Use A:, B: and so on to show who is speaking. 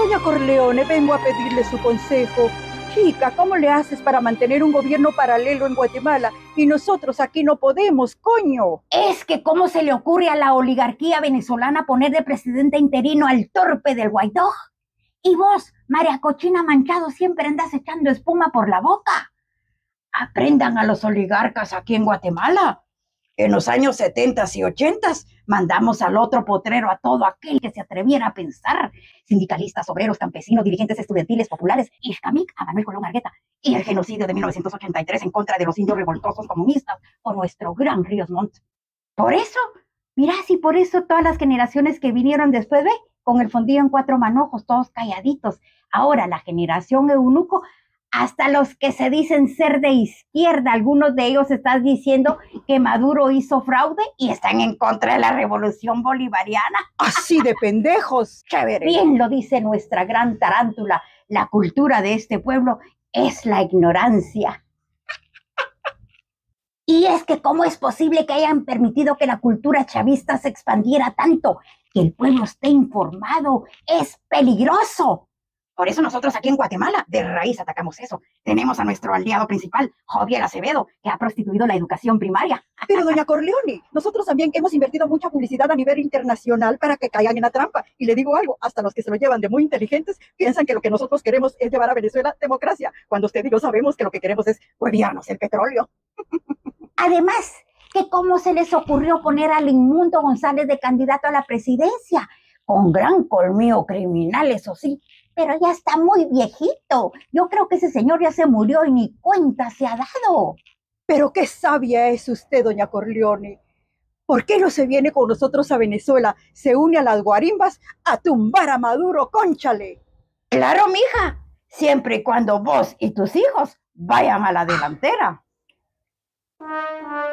A: Doña Corleone, vengo a pedirle su consejo. Chica, ¿cómo le haces para mantener un gobierno paralelo en Guatemala y nosotros aquí no podemos, coño?
B: Es que cómo se le ocurre a la oligarquía venezolana poner de presidente interino al torpe del Guaidó. Y vos, María Cochina Manchado, siempre andas echando espuma por la boca. Aprendan a los oligarcas aquí en Guatemala. En los años 70 y 80 mandamos al otro potrero a todo aquel que se atreviera a pensar. Sindicalistas, obreros, campesinos, dirigentes estudiantiles, populares, Ixcamic a Manuel Colón Argueta, y el genocidio de 1983 en contra de los indios revoltosos comunistas por nuestro gran Ríos Montt. Por eso, mirá, si por eso todas las generaciones que vinieron después, ve, con el fondillo en cuatro manojos, todos calladitos. Ahora la generación eunuco, hasta los que se dicen ser de izquierda, algunos de ellos están diciendo que Maduro hizo fraude y están en contra de la revolución bolivariana.
A: Así de pendejos.
B: Chévere. Bien lo dice nuestra gran tarántula, la cultura de este pueblo es la ignorancia. Y es que cómo es posible que hayan permitido que la cultura chavista se expandiera tanto, que el pueblo esté informado, es peligroso. Por eso nosotros aquí en Guatemala de raíz atacamos eso. Tenemos a nuestro aliado principal, Javier Acevedo, que ha prostituido la educación primaria.
A: Pero doña Corleone, nosotros también hemos invertido mucha publicidad a nivel internacional para que caigan en la trampa. Y le digo algo, hasta los que se lo llevan de muy inteligentes piensan que lo que nosotros queremos es llevar a Venezuela democracia, cuando usted y yo sabemos que lo que queremos es hueviarnos el petróleo.
B: Además, que cómo se les ocurrió poner al inmundo González de candidato a la presidencia, con gran colmillo criminal, eso sí, pero ya está muy viejito. Yo creo que ese señor ya se murió y ni cuenta se ha dado.
A: Pero qué sabia es usted, doña Corleone. ¿Por qué no se viene con nosotros a Venezuela, se une a las guarimbas a tumbar a Maduro, cónchale?
B: Claro, mija, siempre y cuando vos y tus hijos vayan a la delantera.